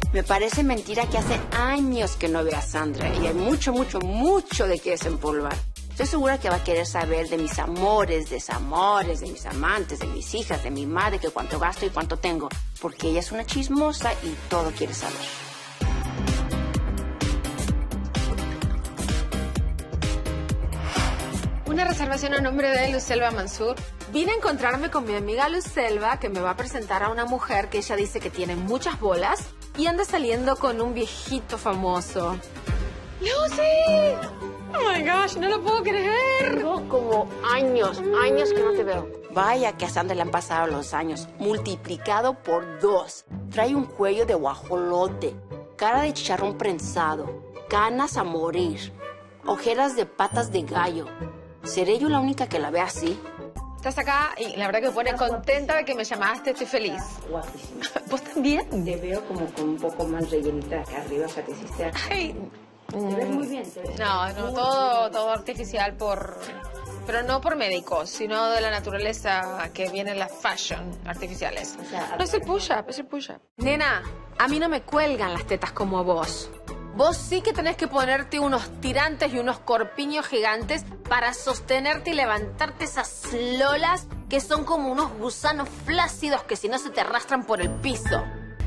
Me parece mentira que hace años que no veo a Sandra y hay mucho, mucho, mucho de qué desempolvar. Estoy segura que va a querer saber de mis amores, desamores, de mis amantes, de mis hijas, de mi madre, que cuánto gasto y cuánto tengo. Porque ella es una chismosa y todo quiere saber. Una reservación a nombre de Lucelva Mansur. Vine a encontrarme con mi amiga Lucelva, que me va a presentar a una mujer que ella dice que tiene muchas bolas y anda saliendo con un viejito famoso. ¡Lucy! ¡Oh, my gosh! ¡No lo puedo creer! Tengo como años que no te veo. Vaya que a Sandra le han pasado los años, multiplicado por 2. Trae un cuello de guajolote, cara de chicharrón prensado, canas a morir, ojeras de patas de gallo. ¿Seré yo la única que la ve así? Estás acá y la verdad que me pone contenta de que me llamaste, estoy feliz. Guapísima. ¿Vos también? Te veo como con un poco más rellenita acá arriba, o sea, te hiciste... Ay. Te ves muy bien, te ves. No, todo artificial pero no por médicos, sino de la naturaleza que viene en las fashion artificiales. O sea, no es el push-up, es el push-up. Nena, a mí no me cuelgan las tetas como a vos. Vos sí que tenés que ponerte unos tirantes y unos corpiños gigantes para sostenerte y levantarte esas lolas que son como unos gusanos flácidos que si no se te arrastran por el piso.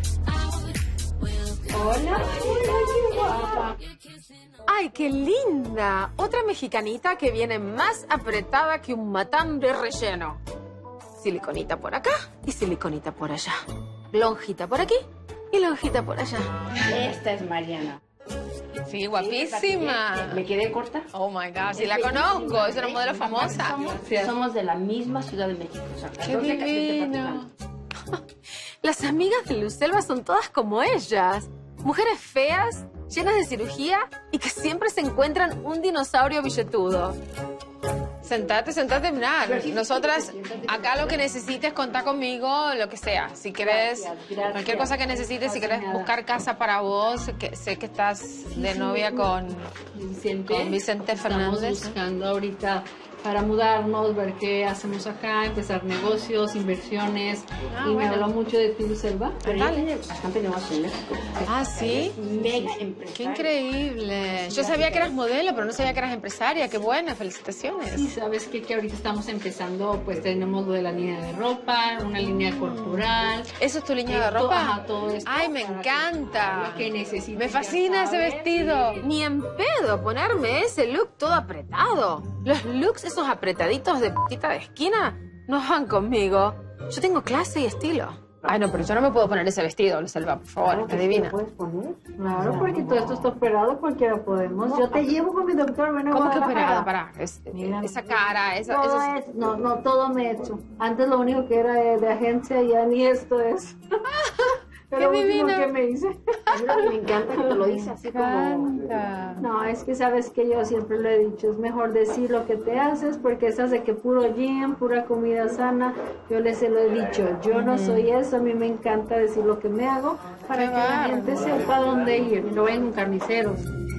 Hola, qué guapa. ¡Ay, qué linda! Otra mexicanita que viene más apretada que un matambre relleno. Siliconita por acá y siliconita por allá. Lonjita por aquí y lonjita por allá. Esta es Mariana. Sí, guapísima. ¿Me quedé corta? Oh, my God, sí la conozco. Es una modelo famosa. Somos de la misma Ciudad de México. O sea, ¡Qué divino! Las amigas de Lucelva son todas como ellas. Mujeres feas, llenas de cirugía y que siempre se encuentran un dinosaurio billetudo. Sentate, mirá. Nosotras, acá lo que necesites, contá conmigo, lo que sea. Si querés, cualquier cosa que necesites, si querés buscar casa para vos, que sé que estás de novia con Vicente Fernández. Estamos buscando ahorita para mudarnos, ver qué hacemos acá, empezar negocios, inversiones. Me habló mucho de ti, Lucelva. Dale. Bastante negocio en México. Ah, ¿sí? Mega empresaria. ¡Qué increíble! Yo sabía que eras modelo, pero no sabía que eras empresaria. ¡Qué buena! ¡Felicitaciones! Y sabes que ahorita estamos empezando, pues tenemos lo de la línea de ropa, una línea corporal. ¿Eso es tu línea de ropa? Todo esto. ¡Ay, me encanta! Lo que necesites. Me fascina ese vestido. Ni en pedo ponerme ese look todo apretado. Los looks esos apretaditos de putita de esquina no van conmigo. Yo tengo clase y estilo. Ay, no, pero yo no me puedo poner ese vestido, Lucelva, por favor, te adivina. ¿Puedes poner? Claro, porque todo esto está operado, cualquiera podemos. Yo te llevo con mi doctor, ven a ¿Cómo que Guadalajara. operado? Pará, esa cara, eso... No, todo me he hecho. Antes lo único que era de agencia, ya ni esto es. ¡Qué divina! ¿Qué me hice? A mí lo que me encanta que te lo dice así como... No, es que sabes que yo siempre lo he dicho, es mejor decir lo que te haces, porque esas de que puro gym, pura comida sana, yo les lo he dicho, yo no soy eso, a mí me encanta decir lo que me hago, para que la gente sepa dónde ir, no vayan carniceros.